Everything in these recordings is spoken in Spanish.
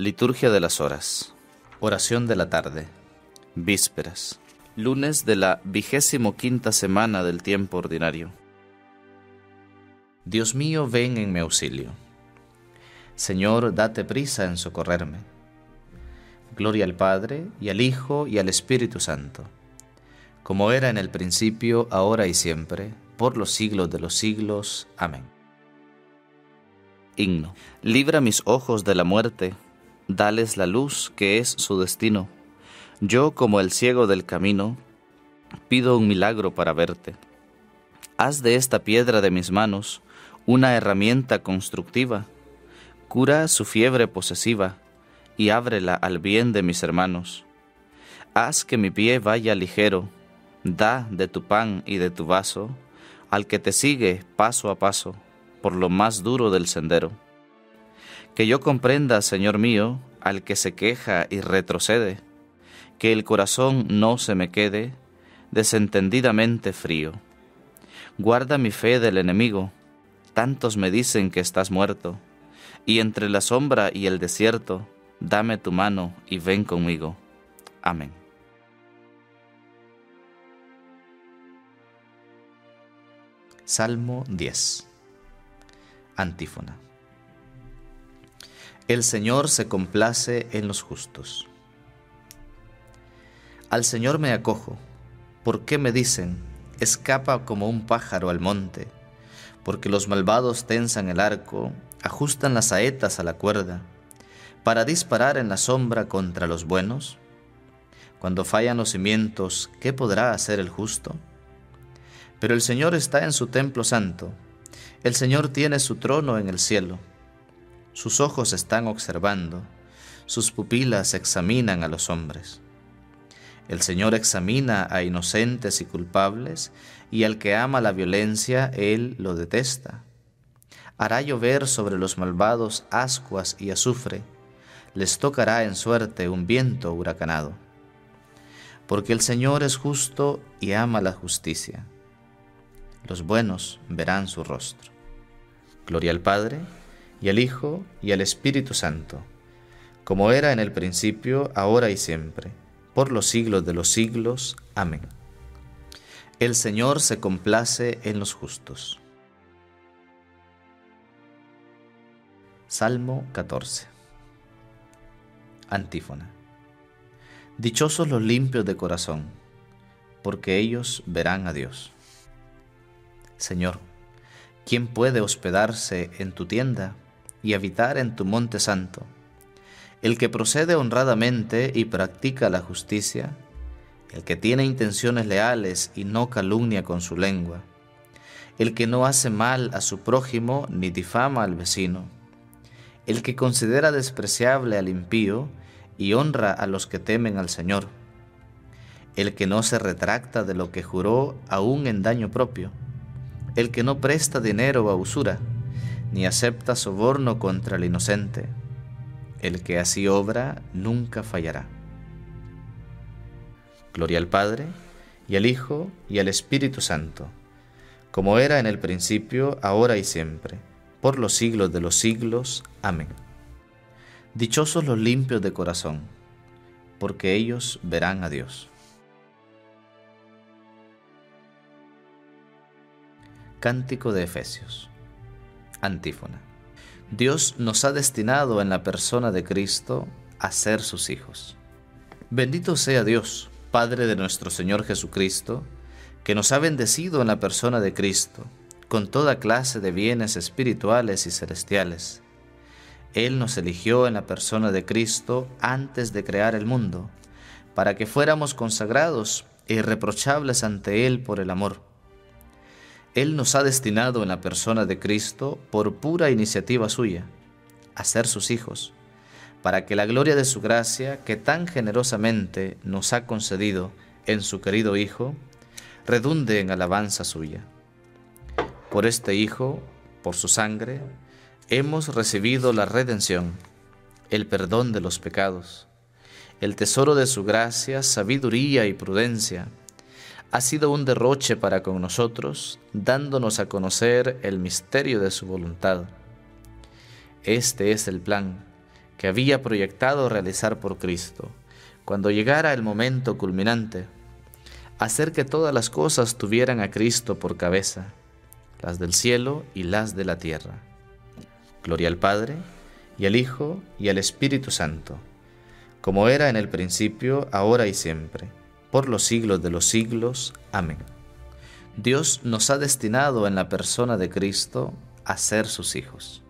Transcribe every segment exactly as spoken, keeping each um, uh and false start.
Liturgia de las horas. Oración de la tarde. Vísperas. Lunes de la vigésimo quinta semana del tiempo ordinario. Dios mío, ven en mi auxilio. Señor, date prisa en socorrerme. Gloria al Padre, y al Hijo, y al Espíritu Santo, como era en el principio, ahora y siempre, por los siglos de los siglos. Amén. Himno. Libra mis ojos de la muerte, dales la luz que es su destino. Yo, como el ciego del camino, pido un milagro para verte. Haz de esta piedra de mis manos una herramienta constructiva. Cura su fiebre posesiva y ábrela al bien de mis hermanos. Haz que mi pie vaya ligero, da de tu pan y de tu vaso al que te sigue paso a paso por lo más duro del sendero. Que yo comprenda, Señor mío, al que se queja y retrocede, que el corazón no se me quede desentendidamente frío. Guarda mi fe del enemigo, tantos me dicen que estás muerto, y entre la sombra y el desierto, dame tu mano y ven conmigo. Amén. Salmo diez. Antífona. El Señor se complace en los justos. Al Señor me acojo. ¿Por qué me dicen, escapa como un pájaro al monte? Porque los malvados tensan el arco, ajustan las saetas a la cuerda, para disparar en la sombra contra los buenos. Cuando fallan los cimientos, ¿qué podrá hacer el justo? Pero el Señor está en su templo santo. El Señor tiene su trono en el cielo. Sus ojos están observando, sus pupilas examinan a los hombres. El Señor examina a inocentes y culpables, y al que ama la violencia, Él lo detesta. Hará llover sobre los malvados ascuas y azufre, les tocará en suerte un viento huracanado. Porque el Señor es justo y ama la justicia. Los buenos verán su rostro. Gloria al Padre, y al Hijo, y al Espíritu Santo, como era en el principio, ahora y siempre, por los siglos de los siglos. Amén. El Señor se complace en los justos. Salmo catorce. Antífona. Dichosos los limpios de corazón, porque ellos verán a Dios. Señor, ¿quién puede hospedarse en tu tienda y habitar en tu monte santo? El que procede honradamente y practica la justicia, el que tiene intenciones leales y no calumnia con su lengua, el que no hace mal a su prójimo ni difama al vecino, el que considera despreciable al impío y honra a los que temen al Señor, el que no se retracta de lo que juró aún en daño propio, el que no presta dinero a usura, ni acepta soborno contra el inocente, el que así obra nunca fallará. Gloria al Padre, y al Hijo, y al Espíritu Santo, como era en el principio, ahora y siempre, por los siglos de los siglos. Amén. Dichosos los limpios de corazón, porque ellos verán a Dios. Cántico de Efesios. Antífona. Dios nos ha destinado en la persona de Cristo a ser sus hijos. Bendito sea Dios, Padre de nuestro Señor Jesucristo, que nos ha bendecido en la persona de Cristo, con toda clase de bienes espirituales y celestiales. Él nos eligió en la persona de Cristo antes de crear el mundo, para que fuéramos consagrados e irreprochables ante Él por el amor. Él nos ha destinado en la persona de Cristo, por pura iniciativa suya, a ser sus hijos, para que la gloria de su gracia, que tan generosamente nos ha concedido en su querido Hijo, redunde en alabanza suya. Por este Hijo, por su sangre, hemos recibido la redención, el perdón de los pecados, el tesoro de su gracia, sabiduría y prudencia. Ha sido un derroche para con nosotros, dándonos a conocer el misterio de su voluntad. Este es el plan que había proyectado realizar por Cristo, cuando llegara el momento culminante, hacer que todas las cosas tuvieran a Cristo por cabeza, las del cielo y las de la tierra. Gloria al Padre, y al Hijo, y al Espíritu Santo, como era en el principio, ahora y siempre, por los siglos de los siglos. Amén. Dios nos ha destinado en la persona de Cristo a ser sus hijos.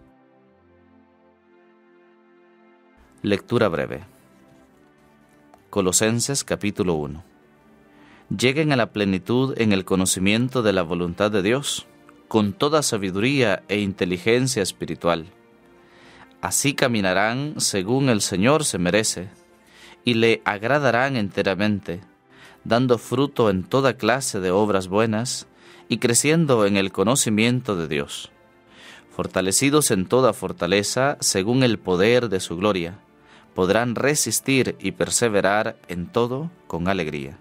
Lectura breve. Colosenses capítulo uno. Lleguen a la plenitud en el conocimiento de la voluntad de Dios, con toda sabiduría e inteligencia espiritual. Así caminarán según el Señor se merece, y le agradarán enteramente, dando fruto en toda clase de obras buenas y creciendo en el conocimiento de Dios, fortalecidos en toda fortaleza según el poder de su gloria, podrán resistir y perseverar en todo con alegría.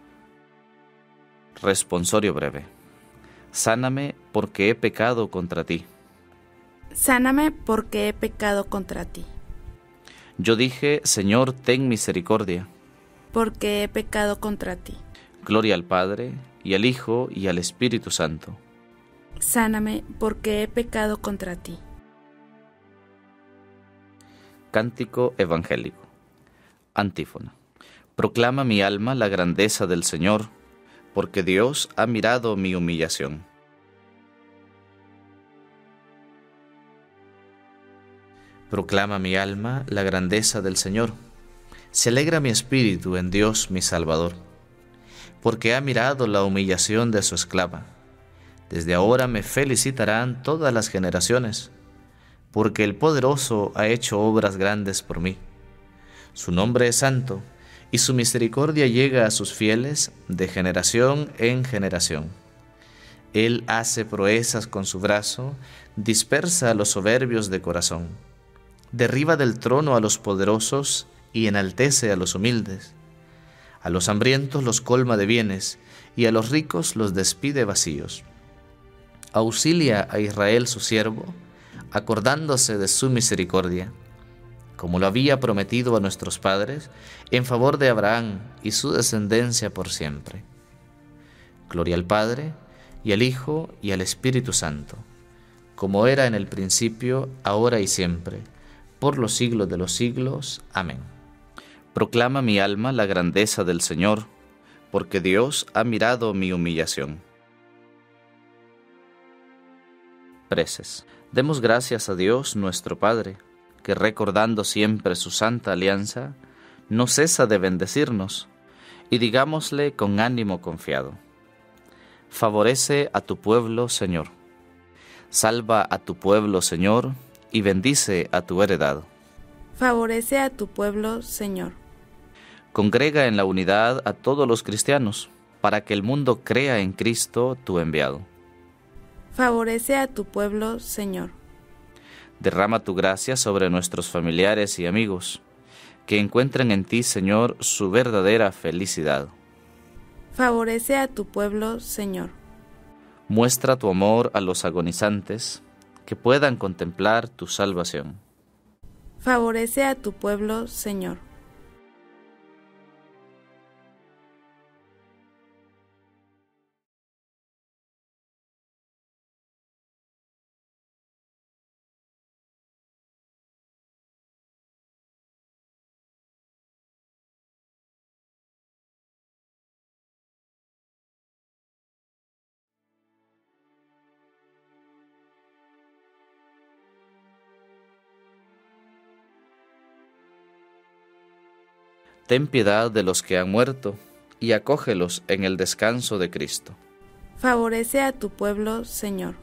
Responsorio breve. Sáname porque he pecado contra ti. Sáname porque he pecado contra ti. Yo dije, Señor, ten misericordia. Porque he pecado contra ti. Gloria al Padre, y al Hijo, y al Espíritu Santo. Sáname porque he pecado contra ti. Cántico evangélico. Antífona. Proclama mi alma la grandeza del Señor, porque Dios ha mirado mi humillación. Proclama mi alma la grandeza del Señor. Se alegra mi espíritu en Dios mi Salvador, porque ha mirado la humillación de su esclava. Desde ahora me felicitarán todas las generaciones, porque el Poderoso ha hecho obras grandes por mí. Su nombre es santo, y su misericordia llega a sus fieles de generación en generación. Él hace proezas con su brazo, dispersa a los soberbios de corazón. Derriba del trono a los poderosos y enaltece a los humildes. A los hambrientos los colma de bienes, y a los ricos los despide vacíos. Auxilia a Israel su siervo, acordándose de su misericordia, como lo había prometido a nuestros padres, en favor de Abraham y su descendencia por siempre. Gloria al Padre, y al Hijo, y al Espíritu Santo, como era en el principio, ahora y siempre, por los siglos de los siglos. Amén. Proclama mi alma la grandeza del Señor, porque Dios ha mirado mi humillación. Preces. Demos gracias a Dios nuestro Padre, que recordando siempre su santa alianza, no cesa de bendecirnos, y digámosle con ánimo confiado: favorece a tu pueblo, Señor. Salva a tu pueblo, Señor, y bendice a tu heredad. Favorece a tu pueblo, Señor. Congrega en la unidad a todos los cristianos, para que el mundo crea en Cristo, tu enviado. Favorece a tu pueblo, Señor. Derrama tu gracia sobre nuestros familiares y amigos, que encuentren en ti, Señor, su verdadera felicidad. Favorece a tu pueblo, Señor. Muestra tu amor a los agonizantes, que puedan contemplar tu salvación. Favorece a tu pueblo, Señor. Ten piedad de los que han muerto, y acógelos en el descanso de Cristo. Favorece a tu pueblo, Señor.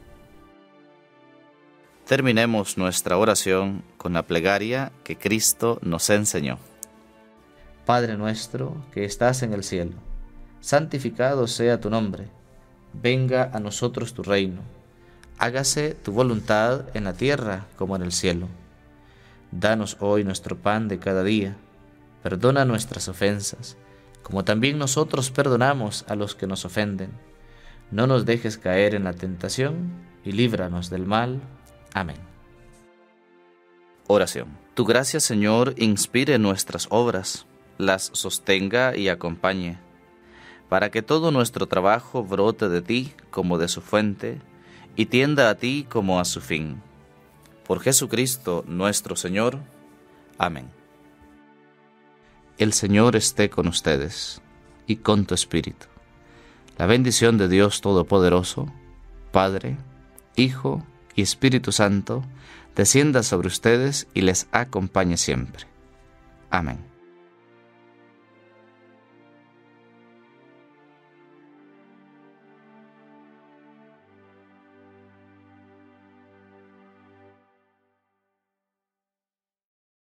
Terminemos nuestra oración con la plegaria que Cristo nos enseñó. Padre nuestro que estás en el cielo, santificado sea tu nombre. Venga a nosotros tu reino. Hágase tu voluntad en la tierra como en el cielo. Danos hoy nuestro pan de cada día. Perdona nuestras ofensas, como también nosotros perdonamos a los que nos ofenden. No nos dejes caer en la tentación, y líbranos del mal. Amén. Oración. Tu gracia, Señor, inspire nuestras obras, las sostenga y acompañe, para que todo nuestro trabajo brote de ti como de su fuente y tienda a ti como a su fin. Por Jesucristo nuestro Señor. Amén. El Señor esté con ustedes y con tu espíritu. La bendición de Dios Todopoderoso, Padre, Hijo y Espíritu Santo, descienda sobre ustedes y les acompañe siempre. Amén.